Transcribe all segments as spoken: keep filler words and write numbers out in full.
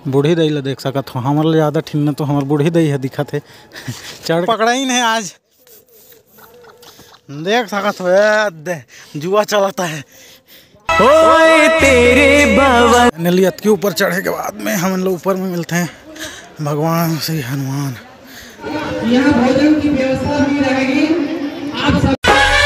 बूढ़ी दई ला देख सकत हो, हमर ले ज़्यादा ठिन्ना तो हमार बूढ़ी दई है दिखत है। चढ़ पकड़ा ही नहीं आज, देख सकत हो दे जुआ चलाता है। ओए तेरे बाबा नलियत के ऊपर चढ़े के बाद में हम लोग ऊपर में मिलते हैं भगवान श्री हनुमान। यहाँ भोजन की व्यवस्था भी रहेगी आप सब।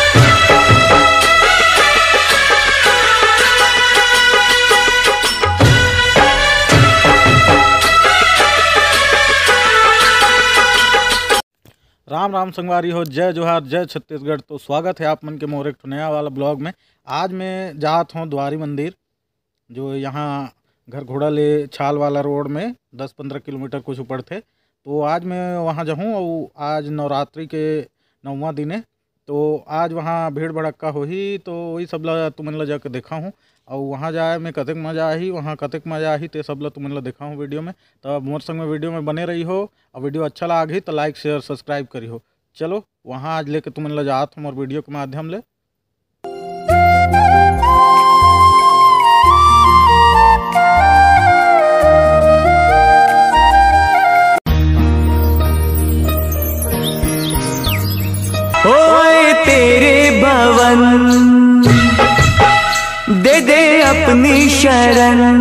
राम राम संगवारी हो, जय जोहार, जय छत्तीसगढ़। तो स्वागत है आप मन के मोर एक नया वाला ब्लॉग में। आज मैं जात हूँ द्वारी मंदिर, जो यहाँ घर घोड़ा ले छाल वाला रोड में दस पंद्रह किलोमीटर कुछ ऊपर थे। तो आज मैं वहाँ जाऊँ और आज नवरात्रि के नौवां दिन है, तो आज वहाँ भीड़ भड़क्का हो ही, तो वही सब ला तुमन ला जाके देखा हूँ। और वहाँ जाए में कतेक मजा आही, वहाँ कतेक मजा आही ते सब ला तुमन ला देखा हूँ वीडियो में। तो मोर संग में वीडियो में बने रही हो, और वीडियो अच्छा लागी तो लाइक शेयर सब्सक्राइब करी हो। चलो वहाँ आज लेके तुमन ला जात हूँ मोर वीडियो के माध्यम ले। ओए तेरे भवन दे दे अपनी शरण,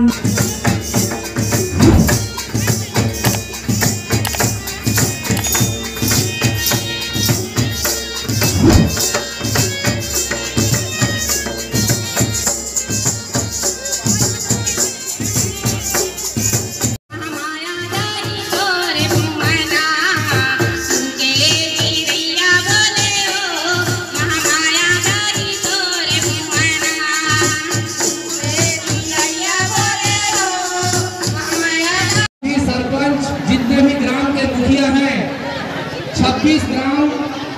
छब्बीस ग्राम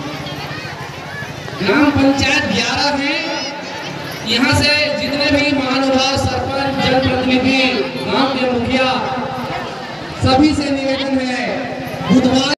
ग्राम पंचायत ग्यारह है। यहाँ से जितने भी महानुभाव सरपंच जनप्रतिनिधि गांव के मुखिया सभी से निवेदन है बुधवार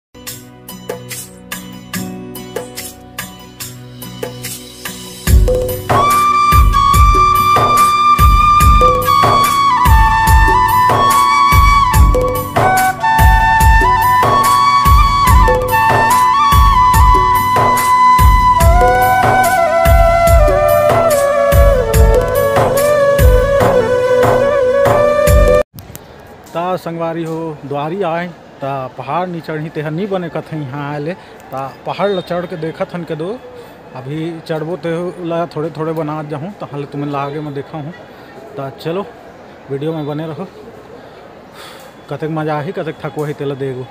ता संगवारी हो द्वारी आए ता पहाड़ नहीं चढ़ी तेहर नहीं बने कथ यहाँ आए ता पहाड़ ला चढ़ के देखत हन के दो। अभी चढ़बो ते ला थोड़े थोड़े बना जाऊँ तो हाल तुम्हें आगे में देखा हूँ। ता चलो वीडियो में बने रहो, कतेक मजा आही कतेक थको ही तेला देगो।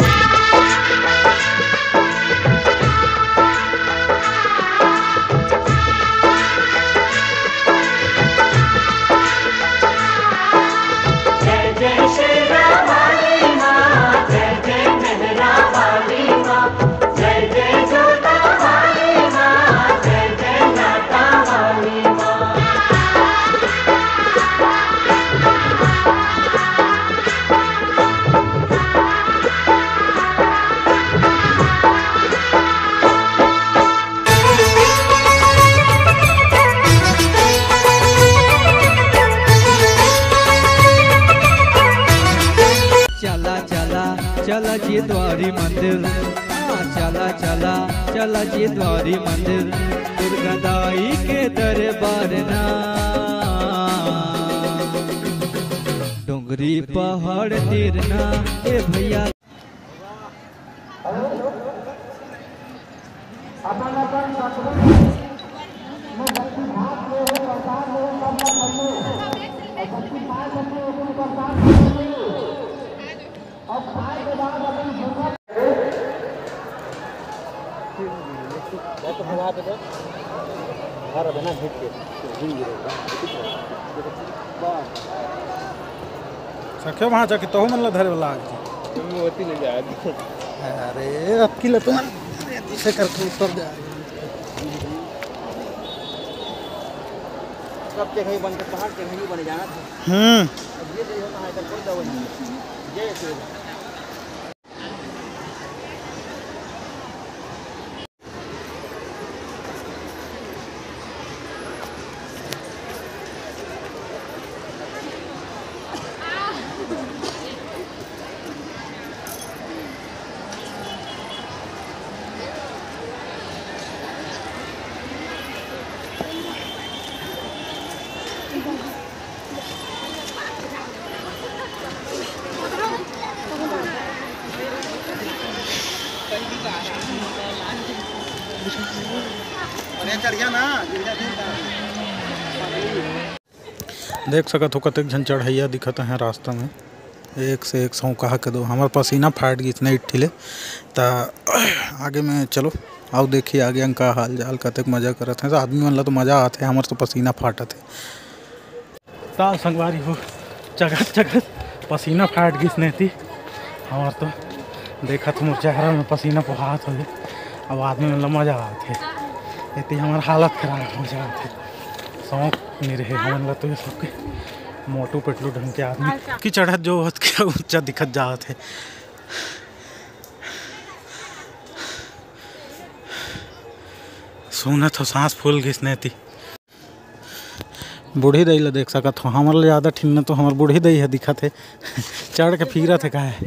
चला जी द्वारी मंदिर, चला चला चला जी द्वारी मंदिर, दुर्गादाई के दरबार ना डोंगरी पहाड़ तीरना ए भैया। सखे वहाँ जाके तो मन ला धरे वाला अरे अब की लत से करके ऊपर जा सब जगह बन के पहाड़ के नहीं बने जाना था। हम्म अब ये जो होता है इधर कोई दवा नहीं ये देख सकत हो कतेक झन चढ़ैया दिखत हैं रास्ता में, एक से एक सौ कहा के दो हमार पसीना फाट गई इतने इठिले। ता आगे में चलो आओ देखिए आगे अंका हाल जाल कतेक मजा करत हैं। तो आदमी मन ला तो मजा आते है, हमार तो पसीना फाटत है। ता संगवारी हो चगत चगत पसीना फाट गई नहीं थी हमार तो, देखा तो मोर चेहरा में पसीना बहात हो गए। अब आदमी मन ला मजा आते इतनी हमार हालत खराब हो जाते, शौक नहीं रहे हमन ला तो ये सबके मोटू पेटलू ढंग के आदमी की चढ़त जो होत के ऊंचा दिखत जात है। सुना तो सांस फूल गई नहीं थी। बूढ़ी दही ला देख सकत हो, हमारे लिए ज़्यादा ठिन्ना तो हमार बूढ़ी दही है दिखत है। चढ़ के फिरत है का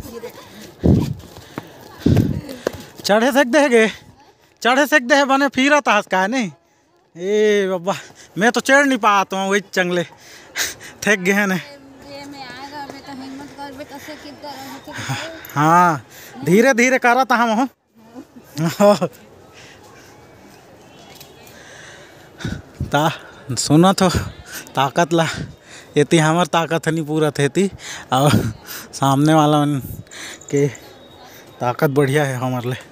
चढ़े सक दे गे, चढ़े सक दे बने फिरत हस का नहीं। ए बाबा मैं तो चढ़ नहीं पाता हूँ, वही चंगले थक गए हैं। हाँ धीरे धीरे करा था हम हो। ता सुना तो ताकत ला इतनी हमार ताकत नहीं पूरा थे और सामने वाला मन के ताकत बढ़िया है हमारे लिए।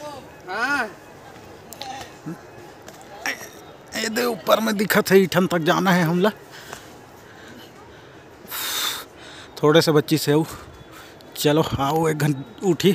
ये ऊपर में दिखत है, ईठन तक जाना है हमला। थोड़े से बच्ची से चलो आओ एक घंटे उठी।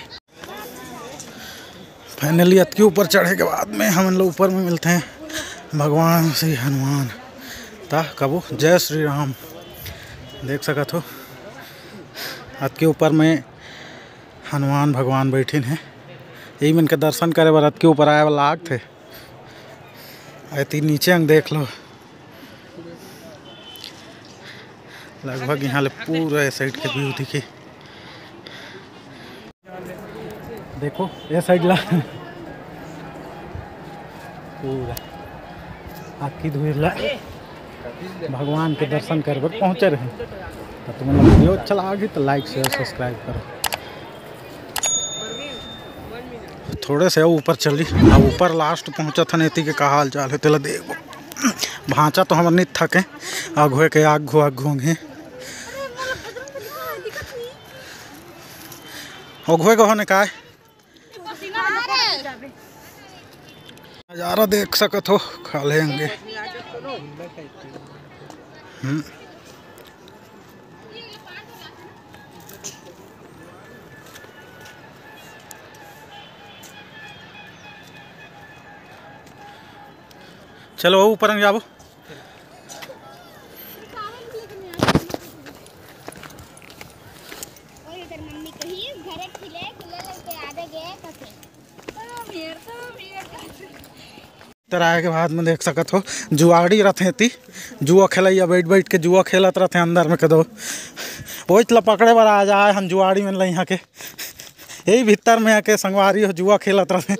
फाइनली अत के ऊपर चढ़े के बाद में हम लोग ऊपर में मिलते हैं भगवान श्री हनुमान। ता कबो जय श्री राम देख सकत हो, अत के ऊपर में हनुमान भगवान बैठे हैं। यही मन के दर्शन करे बर अत के ऊपर आए वाला आग थे। ऐती नीचे अंग देख लो, लगभग यहाँ ले पूरा साइड के व्यू दिखे। देखो ये साइड ला पूरा आखी धुर ला भगवान के दर्शन कर बर पहुँचे रहे। तो तुम्हें वीडियो अच्छा लगा तो लाइक शेयर सब्सक्राइब करो। थोड़े से ऊपर चली, अब ऊपर लास्ट पहुँचा था नेती के का हाल चाल है तेला देखो। भांचा तो हमारे नहीं थके, आग हुए के आग घो आग घोंगे अघुए को होने का नज़ारा देख सकत हो खा लेंगे। हम्म चलो ऊपर जाबो। आए के बाद में देख सकत हो जुआड़ी रहते थी, जुआ खेलैया बैठ बैठ के जुआ खेलत रहते अंदर में कदो वही ला पकड़े बार आ जाए। हम जुआड़ी में यहाँ के यही भीतर में आके संगवारी हो जुआ खेलत रहते।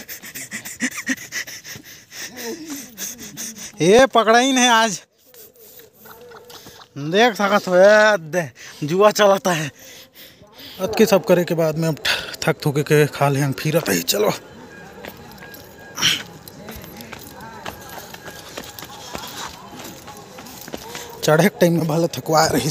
ये पकड़ा ही नहीं आज देख सकत हो जुआ चलाता है। अत के सब करे के बाद में अब थक थुके के खा ले फिर ही चलो। चढ़े टाइम में भले थकवा रही।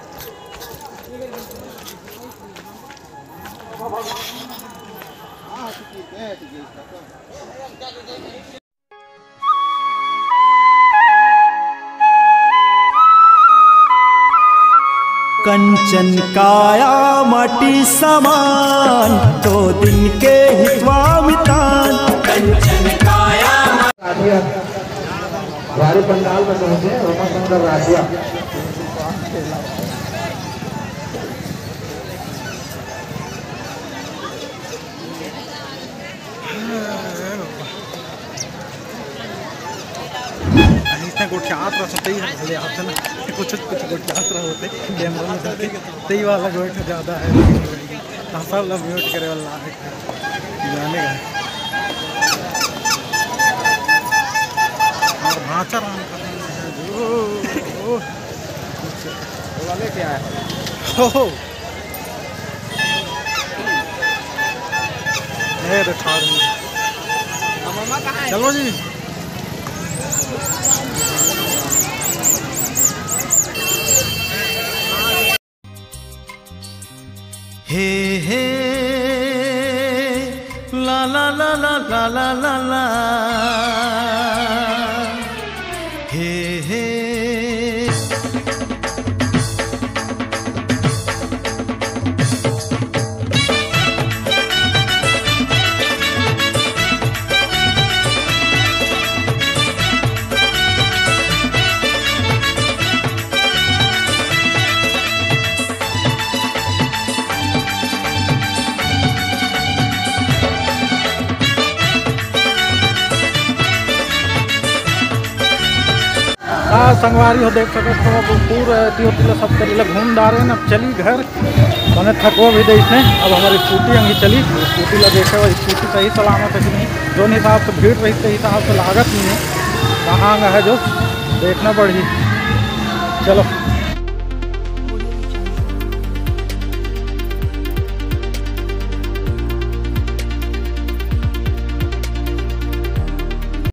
कंचन काया माटी समान तो दिन के हितवा मितान। कंचन काया हमारे पंडाल में पहुंचे रोमा सुंदर राजिया। इतने गोठियात रहते ही भले आते ना कुछ कुछ गोठियात होते कैमरा में जाते तई वाला गोठ ज़्यादा है सब लोग म्यूट करे वाला है जाने का और भाषा राम वाले क्या है हो ये दिखा रहे चलो जी। हे हे ला ला ला ला ला ला ला ला हे हे हाँ संगवारी हो देख सको तो पूरा तिल सब कर घूम डारे न। अब चली घर मैंने थको भी दे इसने। अब हमारी स्कूटी अंगी चली, स्कूटी ला देखे हुआ स्कूटी सही सलामत है कि नहीं, जो हिसाब से भीड़ रही सही हिसाब से लागत नहीं है, कहाँ है जो देखना पड़ी। चलो।